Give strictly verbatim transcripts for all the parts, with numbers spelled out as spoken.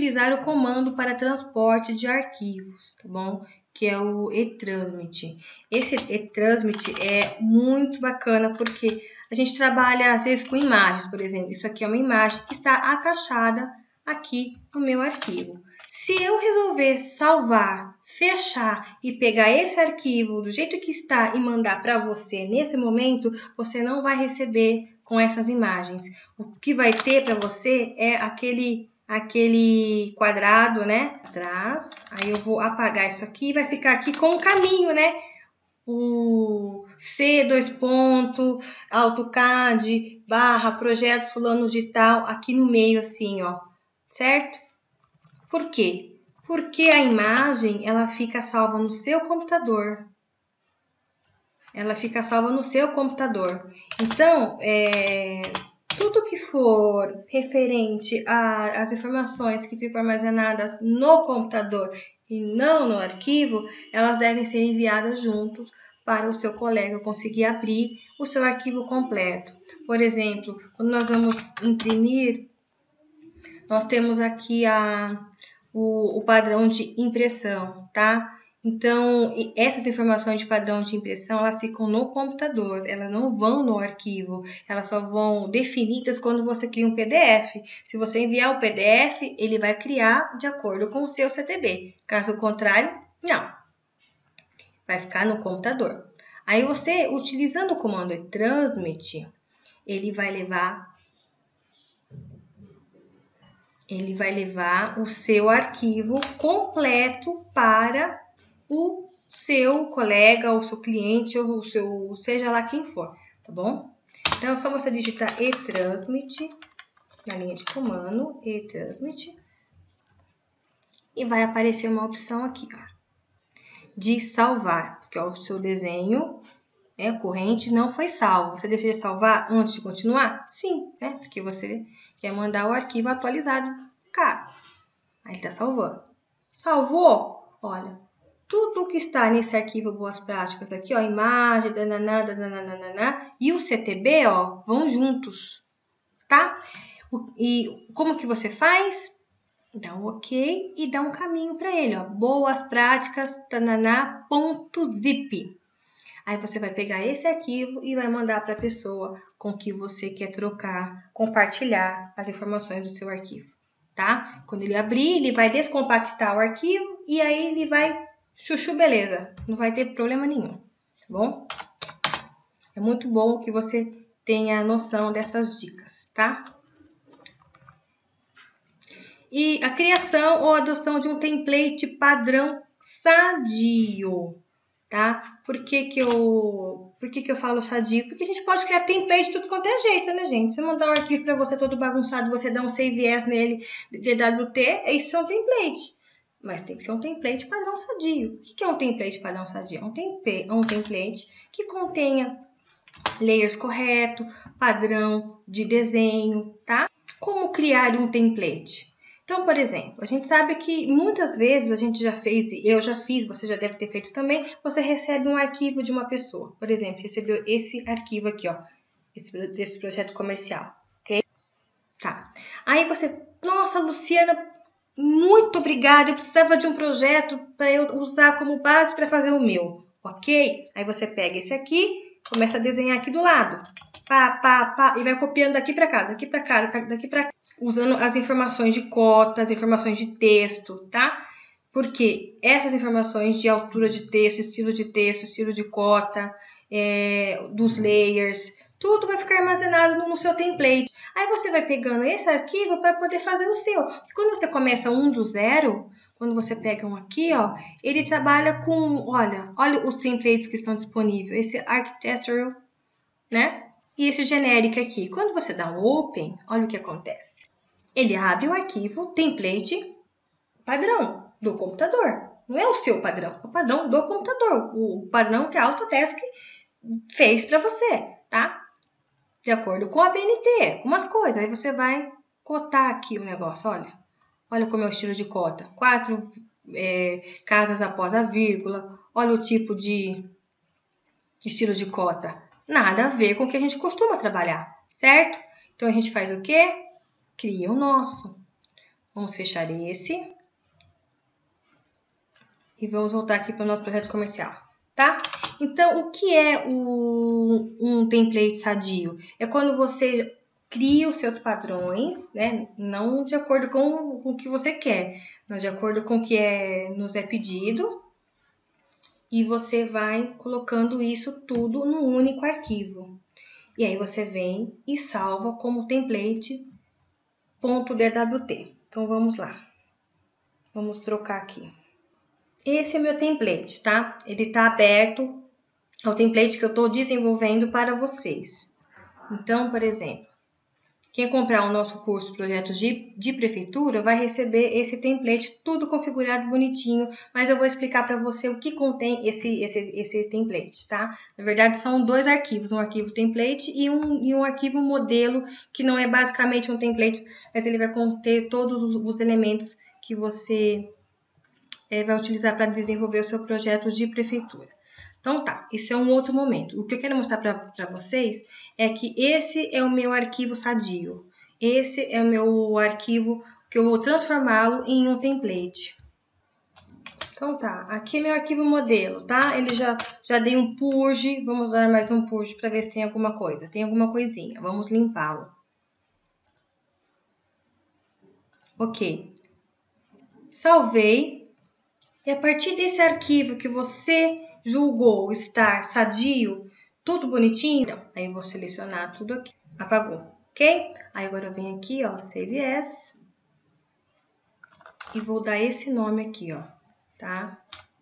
utilizar o comando para transporte de arquivos, tá bom? Que é o e-transmit. Esse e-transmit é muito bacana porque a gente trabalha às vezes com imagens, por exemplo. Isso aqui é uma imagem que está atachada aqui no meu arquivo. Se eu resolver salvar, fechar e pegar esse arquivo do jeito que está e mandar para você nesse momento, você não vai receber com essas imagens. O que vai ter para você é aquele aquele quadrado, né, atrás. Aí eu vou apagar isso aqui e vai ficar aqui com um caminho, né? O C, dois pontos, AutoCAD, barra, projetos fulano de tal, aqui no meio assim, ó, certo? Por quê? Porque a imagem, ela fica salva no seu computador. Ela fica salva no seu computador. Então, é... tudo que for referente às informações que ficam armazenadas no computador e não no arquivo, elas devem ser enviadas juntos para o seu colega conseguir abrir o seu arquivo completo. Por exemplo, quando nós vamos imprimir, nós temos aqui a, o, o padrão de impressão, tá? Então, essas informações de padrão de impressão, elas ficam no computador, elas não vão no arquivo, elas só vão definidas quando você cria um P D F. Se você enviar o P D F, ele vai criar de acordo com o seu C T B. Caso contrário, não. Vai ficar no computador. Aí você, utilizando o comando transmit, ele vai levar, ele vai levar o seu arquivo completo para o seu colega, o seu cliente, ou o seu, seja lá quem for, tá bom? Então, é só você digitar e-transmit na linha de comando, e-transmit, e vai aparecer uma opção aqui, ó, de salvar, que é o seu desenho, né, corrente não foi salvo. Você deseja salvar antes de continuar? Sim, né? Porque você quer mandar o arquivo atualizado, cara. Aí ele tá salvando. Salvou? Olha. Tudo que está nesse arquivo Boas Práticas aqui, ó, imagem, dananã, dananã, e o C T B, ó, vão juntos, tá? E como que você faz? Dá um ok e dá um caminho para ele, ó, boas práticas, tananá.zip. Aí você vai pegar esse arquivo e vai mandar para a pessoa com que você quer trocar, compartilhar as informações do seu arquivo, tá? Quando ele abrir, ele vai descompactar o arquivo e aí ele vai chuchu, beleza, não vai ter problema nenhum, tá bom? É muito bom que você tenha noção dessas dicas, tá? E a criação ou adoção de um template padrão sadio, tá? Por que que eu, por que que eu falo sadio? Porque a gente pode criar template de tudo quanto é jeito, né, gente? Se eu mandar um arquivo para você todo bagunçado, você dá um save as nele, D W T, isso é um template. Mas tem que ser um template padrão sadio. O que é um template padrão sadio? É um, tempe, um template que contenha layers correto, padrão de desenho, tá? Como criar um template? Então, por exemplo, a gente sabe que muitas vezes a gente já fez, eu já fiz, você já deve ter feito também, você recebe um arquivo de uma pessoa. Por exemplo, recebeu esse arquivo aqui, ó, esse, desse projeto comercial, ok? Tá. Aí você, nossa, Luciana, muito obrigada, eu precisava de um projeto para eu usar como base para fazer o meu, ok? Aí você pega esse aqui, começa a desenhar aqui do lado, pá, pá, pá, e vai copiando daqui para cá, daqui para cá, daqui para cá, usando as informações de cota, as informações de texto, tá? Porque essas informações de altura de texto, estilo de texto, estilo de cota, é, dos layers, tudo vai ficar armazenado no, no seu template. Aí você vai pegando esse arquivo para poder fazer o seu. Porque quando você começa um do zero, quando você pega um aqui, ó, ele trabalha com, olha, olha os templates que estão disponíveis. Esse architectural, né? E esse genérico aqui. Quando você dá um open, olha o que acontece. Ele abre o arquivo template padrão do computador. Não é o seu padrão, é o padrão do computador. O padrão que a Autodesk fez para você, tá? De acordo com a B N T, umas coisas. Aí você vai cotar aqui o negócio, olha. Olha como é o estilo de cota. Quatro é, casas após a vírgula. Olha o tipo de estilo de cota. Nada a ver com o que a gente costuma trabalhar, certo? Então, a gente faz o quê? Cria o nosso. Vamos fechar esse. E vamos voltar aqui para o nosso projeto comercial, tá? Então, o que é o, um template sadio? É quando você cria os seus padrões, né? Não de acordo com, com o que você quer, mas de acordo com o que é, nos é pedido. E você vai colocando isso tudo num único arquivo. E aí você vem e salva como template.dwt. Então, vamos lá. Vamos trocar aqui. Esse é o meu template, tá? Ele tá aberto ao template que eu tô desenvolvendo para vocês. Então, por exemplo, quem comprar o nosso curso Projetos de, de Prefeitura vai receber esse template tudo configurado bonitinho, mas eu vou explicar para você o que contém esse, esse, esse template, tá? Na verdade, são dois arquivos, um arquivo template e um, e um arquivo modelo, que não é basicamente um template, mas ele vai conter todos os, os elementos que você é, vai utilizar para desenvolver o seu projeto de prefeitura. Então tá, isso é um outro momento. O que eu quero mostrar para vocês é que esse é o meu arquivo sadio. Esse é o meu arquivo que eu vou transformá-lo em um template. Então tá, aqui é meu arquivo modelo, tá? Ele já, já dei um purge, vamos dar mais um purge para ver se tem alguma coisa. Tem alguma coisinha, vamos limpá-lo. Ok. Salvei. E a partir desse arquivo que você julgou estar sadio, tudo bonitinho, então, aí eu vou selecionar tudo aqui. Apagou, ok? Aí agora eu venho aqui, ó, Save As. E vou dar esse nome aqui, ó, tá?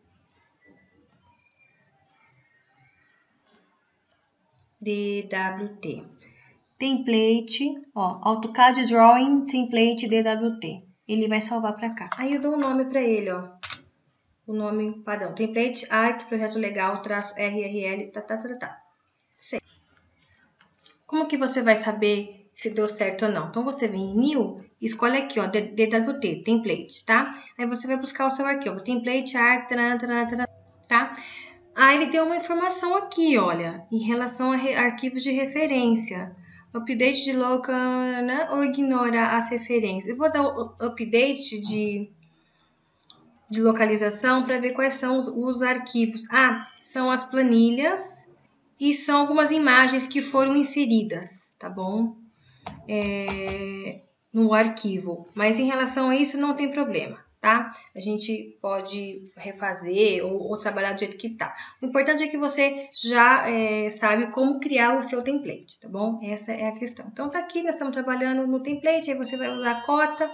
D W T. Template, ó, AutoCAD Drawing Template D W T. Ele vai salvar para cá. Aí eu dou o um nome para ele, ó. O nome padrão, template, arc, projeto legal, traço, R R L, tá, tá, tá, tá. Sei. Como que você vai saber se deu certo ou não? Então, você vem em New, escolhe aqui, ó, D W T, template, tá? Aí você vai buscar o seu arquivo, template, arc, tá, tá, tá, tá? Aí ele deu uma informação aqui, olha, em relação a arquivos de referência. Update de local, né? Ou ignora as referências. Eu vou dar o update de... de localização para ver quais são os, os arquivos. Ah, são as planilhas e são algumas imagens que foram inseridas, tá bom? É, no arquivo. Mas em relação a isso não tem problema, tá? A gente pode refazer ou, ou trabalhar do jeito que tá. O importante é que você já é, sabe como criar o seu template, tá bom? Essa é a questão. Então tá aqui, nós estamos trabalhando no template, aí você vai usar a cota.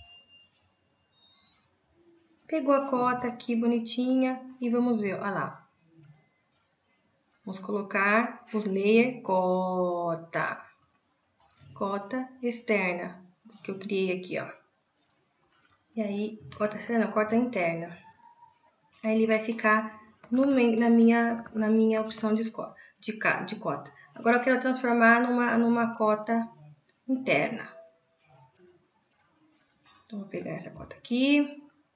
Pegou a cota aqui bonitinha e vamos ver, olha lá. Vamos colocar o layer cota. Cota externa, que eu criei aqui, ó. E aí, cota externa, cota interna. Aí ele vai ficar no, na, minha, na minha opção de, de, de cota. Agora eu quero transformar numa, numa cota interna. Então, vou pegar essa cota aqui.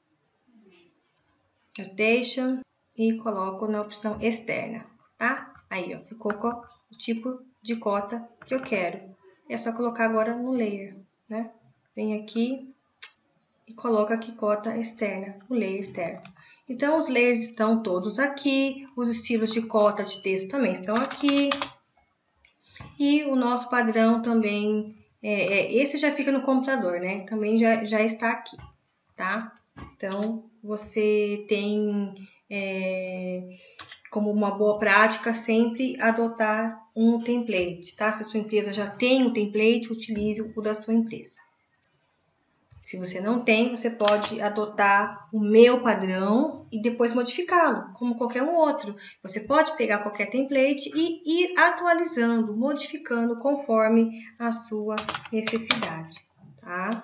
Rotation e coloco na opção externa, tá? Aí, ó, ficou com o tipo de cota que eu quero. É só colocar agora no layer, né? Vem aqui e coloca aqui cota externa, no layer externo. Então, os layers estão todos aqui, os estilos de cota de texto também estão aqui. E o nosso padrão também, é, é, esse já fica no computador, né? Também já, já está aqui, tá? Então, você tem é, como uma boa prática sempre adotar um template, tá? Se a sua empresa já tem um template, utilize o da sua empresa. Se você não tem, você pode adotar o meu padrão e depois modificá-lo, como qualquer um outro. Você pode pegar qualquer template e ir atualizando, modificando conforme a sua necessidade, tá?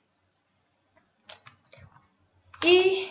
E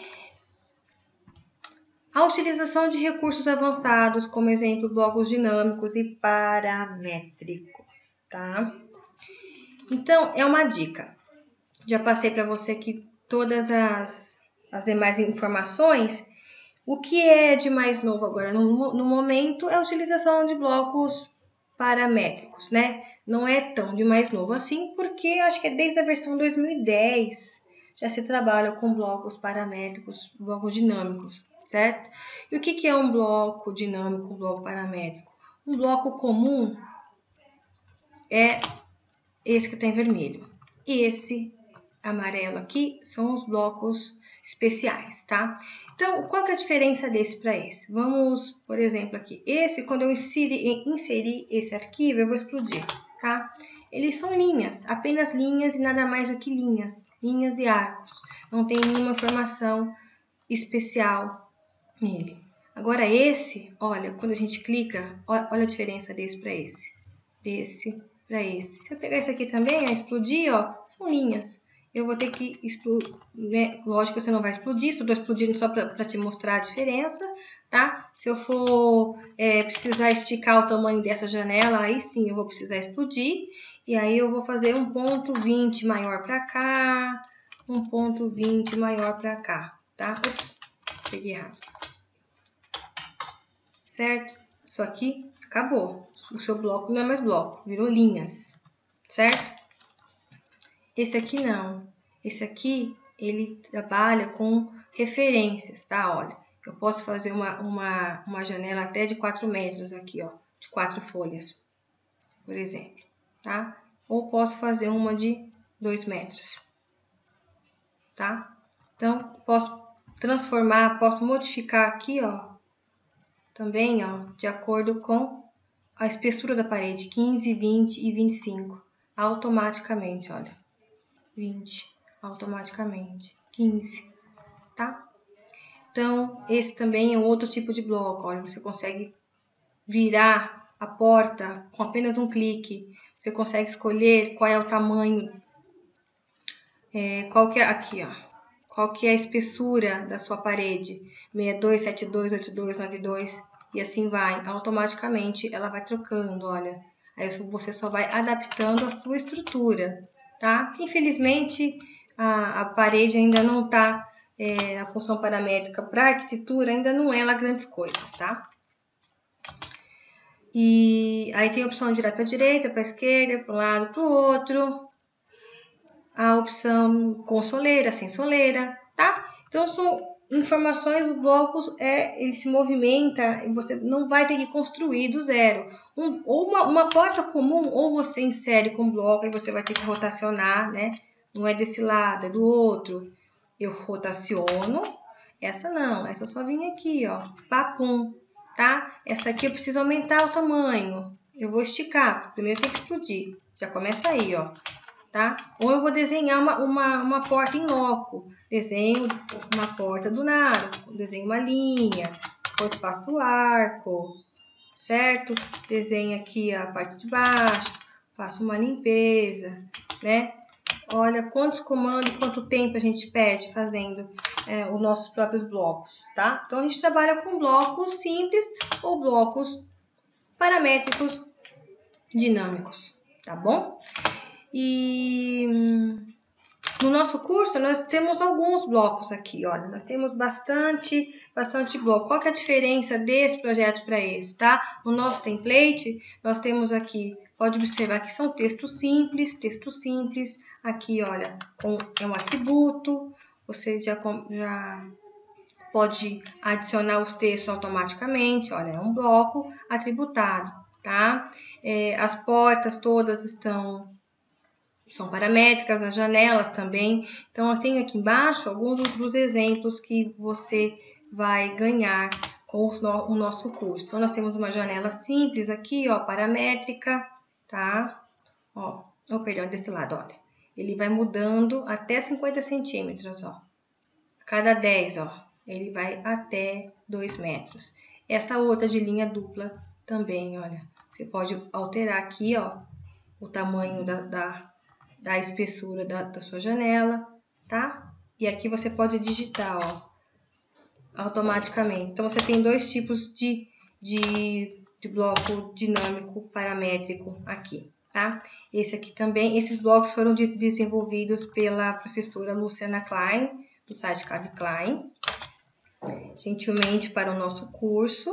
a utilização de recursos avançados, como exemplo, blocos dinâmicos e paramétricos, tá? Então, é uma dica. Já passei para você aqui todas as, as demais informações. O que é de mais novo agora no, no momento é a utilização de blocos paramétricos, né? Não é tão de mais novo assim, porque acho que é desde a versão dois mil e dez... já se trabalha com blocos paramétricos, blocos dinâmicos, certo? E o que, que é um bloco dinâmico, um bloco paramétrico? Um bloco comum é esse que está em vermelho. E esse amarelo aqui são os blocos especiais, tá? Então, qual que é a diferença desse para esse? Vamos, por exemplo, aqui. Esse, quando eu inserir, inserir esse arquivo, eu vou explodir, tá? Eles são linhas, apenas linhas e nada mais do que linhas. Linhas e arcos. Não tem nenhuma informação especial nele. Agora, esse, olha, quando a gente clica, olha a diferença desse para esse. Desse para esse. Se eu pegar esse aqui também, ó, explodir, ó, são linhas. Eu vou ter que explodir, né? Lógico que você não vai explodir, só estou explodindo só para te mostrar a diferença, tá? Se eu for é, precisar esticar o tamanho dessa janela, aí sim eu vou precisar explodir. E aí eu vou fazer um ponto vinte maior para cá, um ponto vinte maior para cá, tá? Ups, peguei errado. Certo? Isso aqui acabou. O seu bloco não é mais bloco, virou linhas, certo? Esse aqui não. Esse aqui, ele trabalha com referências, tá? Olha, eu posso fazer uma, uma, uma janela até de quatro metros aqui, ó. De quatro folhas, por exemplo, tá? Ou posso fazer uma de dois metros, tá? Então, posso transformar, posso modificar aqui, ó. Também, ó, de acordo com a espessura da parede, quinze, vinte e vinte e cinco. Automaticamente, olha. vinte, automaticamente. quinze, tá? Então, esse também é um outro tipo de bloco. Olha, você consegue virar a porta com apenas um clique. Você consegue escolher qual é o tamanho, é, qual que é, aqui, ó. Qual que é a espessura da sua parede. sessenta e dois, setenta e dois, oitenta e dois, noventa e dois, e assim vai. Automaticamente, ela vai trocando, olha. Aí você só vai adaptando a sua estrutura, tá? Infelizmente, a, a parede ainda não tá, é, a função paramétrica para arquitetura ainda não é lá grandes coisas, tá? E aí tem a opção de virar para a direita, para a esquerda, para um lado, para o outro. A opção com soleira, sem soleira, tá? Então, são informações, os blocos, é, ele se movimenta e você não vai ter que construir do zero. Um, ou uma, uma porta comum, ou você insere com bloco e você vai ter que rotacionar, né? Não é desse lado, é do outro. Eu rotaciono. Essa não, essa só vem aqui, ó. Papum, tá? Essa aqui eu preciso aumentar o tamanho. Eu vou esticar. Primeiro tem que explodir. Já começa aí, ó. Tá? Ou eu vou desenhar uma, uma, uma porta em loco. Desenho uma porta do nada. Desenho uma linha. Depois faço o arco. Certo? Desenho aqui a parte de baixo. Faço uma limpeza, né? Olha quantos comandos, quanto tempo a gente perde fazendo é, os nossos próprios blocos, tá? Então, a gente trabalha com blocos simples ou blocos paramétricos dinâmicos, tá bom? E no nosso curso, nós temos alguns blocos aqui, olha. Nós temos bastante, bastante bloco. Qual que é a diferença desse projeto para esse, tá? No nosso template, nós temos aqui, pode observar que são textos simples, texto simples. Aqui, olha, com, é um atributo. Você já, já pode adicionar os textos automaticamente. Olha, é um bloco atributado, tá? É, as portas todas estão... são paramétricas, as janelas também. Então, eu tenho aqui embaixo alguns dos exemplos que você vai ganhar com o nosso curso. Então, nós temos uma janela simples aqui, ó, paramétrica, tá? Ó, oh, perdão, desse lado, olha. Ele vai mudando até cinquenta centímetros, ó. Cada dez, ó, ele vai até dois metros. Essa outra de linha dupla também, olha. Você pode alterar aqui, ó, o tamanho da... da da espessura da, da sua janela, tá? E aqui você pode digitar, ó, automaticamente. Então, você tem dois tipos de, de, de bloco dinâmico paramétrico aqui, tá? Esse aqui também, esses blocos foram de, desenvolvidos pela professora Luciana Klein, do site Cad Klein, gentilmente para o nosso curso.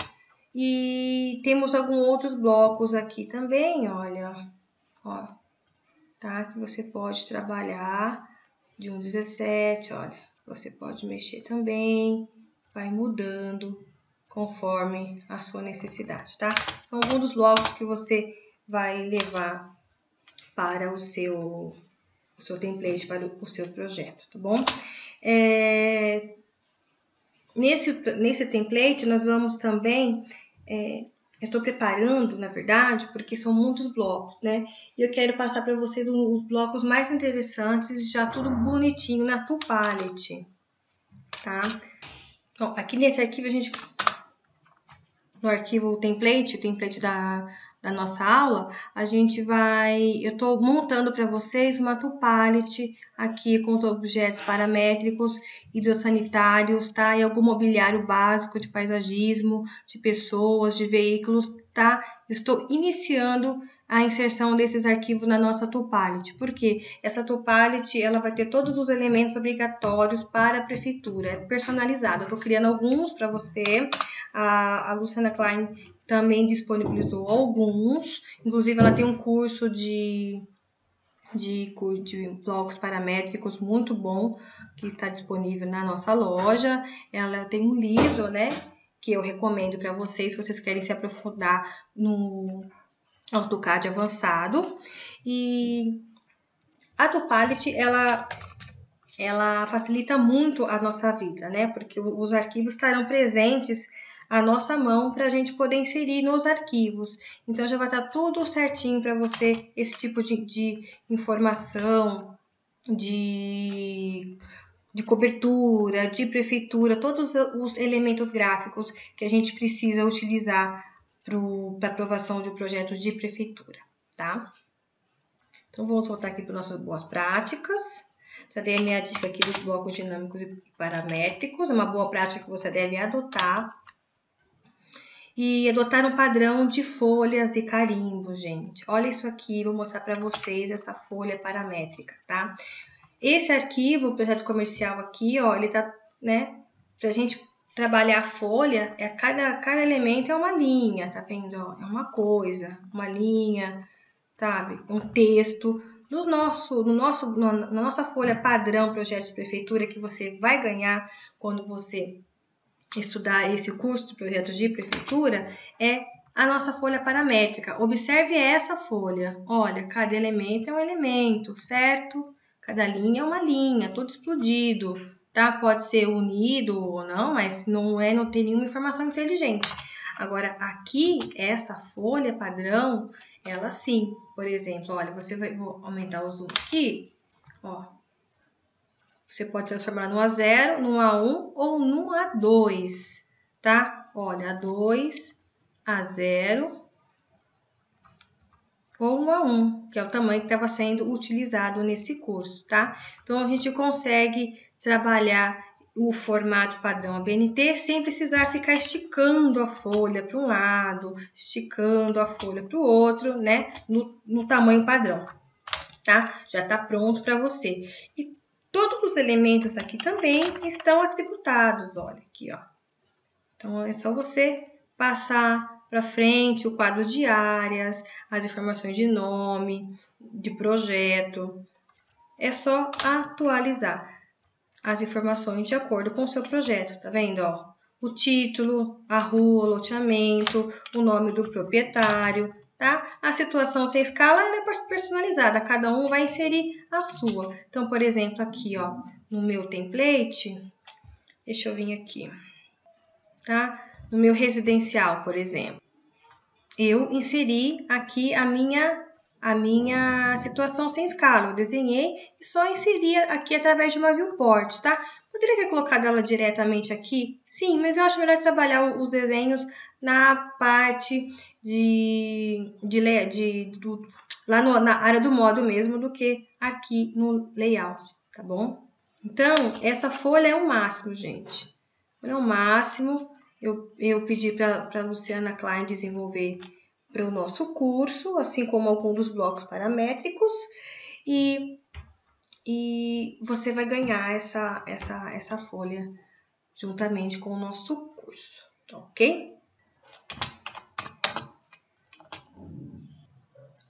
E temos alguns outros blocos aqui também, olha, ó. Tá? Que você pode trabalhar de um dezessete, olha, você pode mexer também, vai mudando conforme a sua necessidade, tá? São alguns dos blocos que você vai levar para o seu, o seu template, para o seu projeto, tá bom? É, nesse, nesse template, nós vamos também... É, eu estou preparando, na verdade, porque são muitos blocos, né? E eu quero passar para vocês os blocos mais interessantes, já tudo bonitinho na Tool Palette, tá? Então, aqui nesse arquivo, a gente... No arquivo template, o template da, da nossa aula, a gente vai... Eu estou montando para vocês uma Tool Palette aqui com os objetos paramétricos, hidrossanitários, tá? E algum mobiliário básico de paisagismo, de pessoas, de veículos, tá? Eu estou iniciando a inserção desses arquivos na nossa Tool Palette, porque essa Tool Palette, ela vai ter todos os elementos obrigatórios para a prefeitura, é personalizada. Eu estou criando alguns para você. A, a Luciana Klein também disponibilizou alguns, inclusive ela tem um curso de, de, de blocos paramétricos muito bom, que está disponível na nossa loja. Ela tem um livro, né, que eu recomendo para vocês, se vocês querem se aprofundar no AutoCAD avançado. E a Tool Palette, ela... ela facilita muito a nossa vida, né, porque os arquivos estarão presentes a nossa mão para a gente poder inserir nos arquivos. Então, já vai estar tudo certinho para você, esse tipo de, de informação, de, de cobertura, de prefeitura, todos os elementos gráficos que a gente precisa utilizar para aprovação de projetos de prefeitura, tá? Então, vamos voltar aqui para nossas boas práticas. Já dei a minha dica aqui dos blocos dinâmicos e paramétricos, uma boa prática que você deve adotar. E adotar um padrão de folhas e carimbos, gente. Olha isso aqui, vou mostrar para vocês essa folha paramétrica, tá? Esse arquivo, o projeto comercial aqui, ó, ele tá, né? Pra gente trabalhar a folha, é cada, cada elemento é uma linha, tá vendo? Ó, é uma coisa, uma linha, sabe? Um texto. No nosso, no nosso, no, na nossa folha padrão projeto de prefeitura que você vai ganhar quando você estudar esse curso de projetos de prefeitura, é a nossa folha paramétrica. Observe essa folha. Olha, cada elemento é um elemento, certo? Cada linha é uma linha, tudo explodido, tá? Pode ser unido ou não, mas não é, não tem nenhuma informação inteligente. Agora, aqui, essa folha padrão, ela sim, por exemplo, olha, você vai, vou aumentar o zoom aqui, ó. Você pode transformar no A zero, no A um ou no A dois, tá? Olha, A dois, A zero ou no A um, que é o tamanho que estava sendo utilizado nesse curso, tá? Então, a gente consegue trabalhar o formato padrão A B N T sem precisar ficar esticando a folha para um lado, esticando a folha para o outro, né? No, no tamanho padrão, tá? Já está pronto para você. E todos os elementos aqui também estão atributados, olha aqui, ó. Então, é só você passar para frente o quadro de áreas, as informações de nome, de projeto. É só atualizar as informações de acordo com o seu projeto, tá vendo, ó? O título, a rua, o loteamento, o nome do proprietário, tá? A situação sem escala, ela é personalizada, cada um vai inserir a sua. Então, por exemplo, aqui, ó, no meu template, deixa eu vir aqui, tá? No meu residencial, por exemplo, eu inseri aqui a minha, a minha situação sem escala. Eu desenhei e só inseri aqui através de uma viewport, tá? Poderia ter colocado ela diretamente aqui? Sim, mas eu acho melhor trabalhar os desenhos na parte de, de, de do, lá no, na área do modo mesmo do que aqui no layout, tá bom? Então, essa folha é o máximo, gente. É o máximo. Eu, eu pedi para a Luciana Klein desenvolver para o nosso curso, assim como alguns dos blocos paramétricos, e, e você vai ganhar essa, essa, essa folha juntamente com o nosso curso, ok?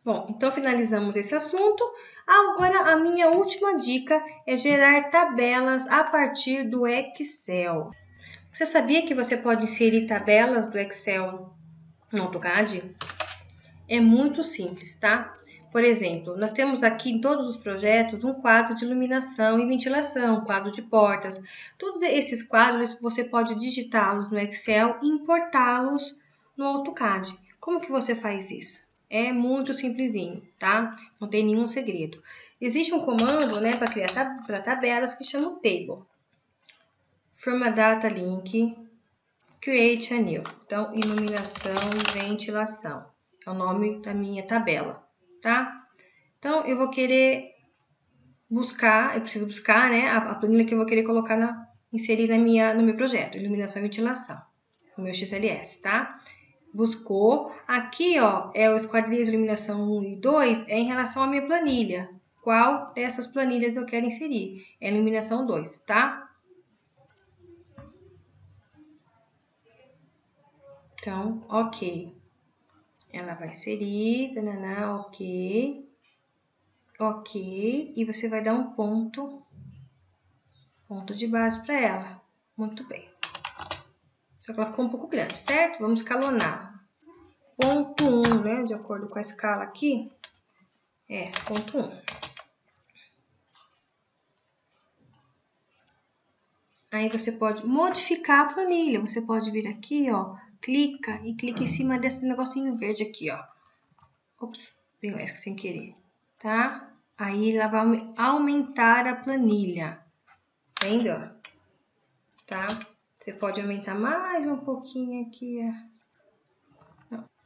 Bom, então finalizamos esse assunto. Agora, a minha última dica é gerar tabelas a partir do Excel. Você sabia que você pode inserir tabelas do Excel no AutoCAD? É muito simples, tá? Por exemplo, nós temos aqui em todos os projetos um quadro de iluminação e ventilação, quadro de portas. Todos esses quadros você pode digitá-los no Excel e importá-los no AutoCAD. Como que você faz isso? É muito simplesinho, tá? Não tem nenhum segredo. Existe um comando, né, para criar tab para tabelas que chama o Table. From a Data Link, Create a New. Então, iluminação e ventilação. É o nome da minha tabela, tá? Então, eu vou querer buscar, eu preciso buscar, né, a, a planilha que eu vou querer colocar na, inserir na minha, no meu projeto, iluminação e ventilação, no meu X L S, tá? Buscou. Aqui, ó, é o esquadrias de iluminação um e dois, é em relação à minha planilha. Qual dessas planilhas eu quero inserir? É a iluminação dois, tá? Então, ok. Ela vai inserir, tananá, ok, ok, e você vai dar um ponto, ponto de base para ela. Muito bem. Só que ela ficou um pouco grande, certo? Vamos escalonar. Ponto um, né? De acordo com a escala aqui, é ponto um. Aí você pode modificar a planilha. Você pode vir aqui, ó, clica e clica em cima desse negocinho verde aqui, ó. Ops, deu essa sem querer, tá? Aí ela vai aumentar a planilha. Vendo, ó? Tá? Você pode aumentar mais um pouquinho aqui, ó. Não.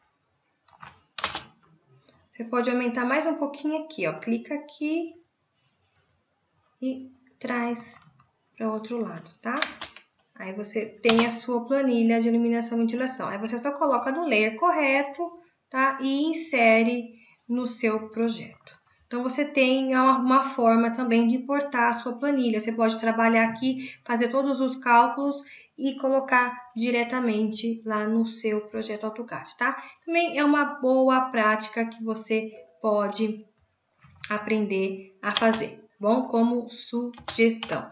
Você pode aumentar mais um pouquinho aqui, ó. Clica aqui e traz para o outro lado, tá? Aí você tem a sua planilha de iluminação e ventilação. Aí você só coloca no layer correto, tá? E insere no seu projeto. Então, você tem uma forma também de importar a sua planilha. Você pode trabalhar aqui, fazer todos os cálculos e colocar diretamente lá no seu projeto AutoCAD, tá? Também é uma boa prática que você pode aprender a fazer, tá bom? Como sugestão.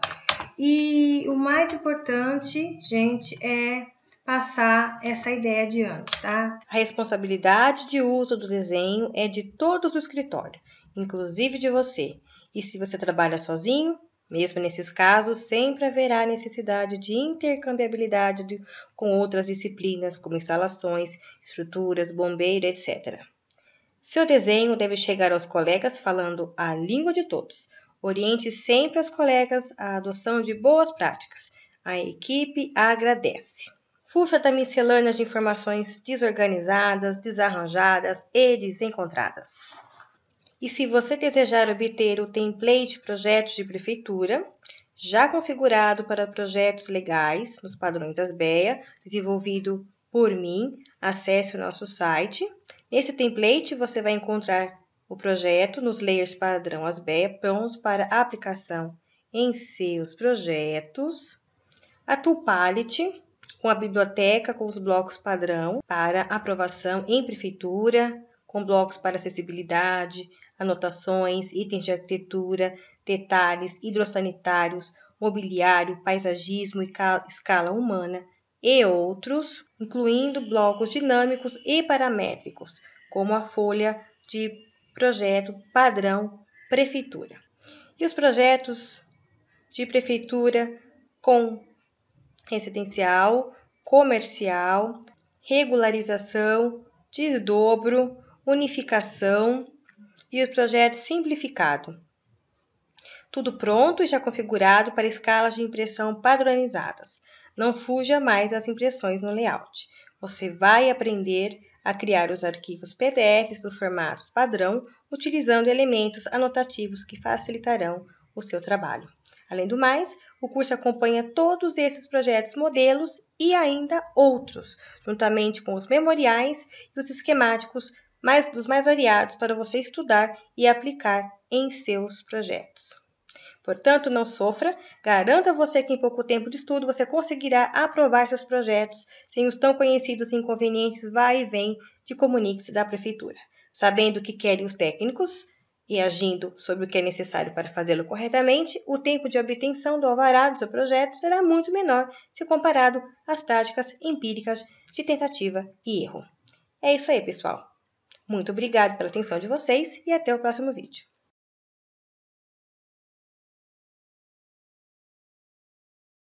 E o mais importante, gente, é passar essa ideia adiante, tá? A responsabilidade de uso do desenho é de todos do escritório, inclusive de você. E se você trabalha sozinho, mesmo nesses casos, sempre haverá necessidade de intercambiabilidade de, com outras disciplinas, como instalações, estruturas, bombeiro, etcétera. Seu desenho deve chegar aos colegas falando a língua de todos. Oriente sempre os colegas à adoção de boas práticas. A equipe agradece. Fuja da miscelânea de informações desorganizadas, desarranjadas e desencontradas. E se você desejar obter o template Projetos de Prefeitura, já configurado para projetos legais nos padrões ASBEA, desenvolvido por mim, acesse o nosso site. Nesse template você vai encontrar o projeto nos layers padrão ASBEA prontos para aplicação em seus projetos, a Tool Palette com a biblioteca com os blocos padrão para aprovação em prefeitura, com blocos para acessibilidade, anotações, itens de arquitetura, detalhes hidrossanitários, mobiliário, paisagismo e escala humana e outros, incluindo blocos dinâmicos e paramétricos, como a folha de projeto padrão prefeitura. E os projetos de prefeitura com residencial, comercial, regularização, desdobro, unificação e o projeto simplificado. Tudo pronto e já configurado para escalas de impressão padronizadas. Não fuja mais das impressões no layout. Você vai aprender a criar os arquivos P D Fs dos formatos padrão, utilizando elementos anotativos que facilitarão o seu trabalho. Além do mais, o curso acompanha todos esses projetos modelos e ainda outros, juntamente com os memoriais e os esquemáticos mais, dos mais variados para você estudar e aplicar em seus projetos. Portanto, não sofra, garanta você que em pouco tempo de estudo você conseguirá aprovar seus projetos sem os tão conhecidos inconvenientes vai e vem de comuniques da prefeitura. Sabendo o que querem os técnicos e agindo sobre o que é necessário para fazê-lo corretamente, o tempo de obtenção do alvará do seu projeto será muito menor se comparado às práticas empíricas de tentativa e erro. É isso aí, pessoal. Muito obrigada pela atenção de vocês e até o próximo vídeo.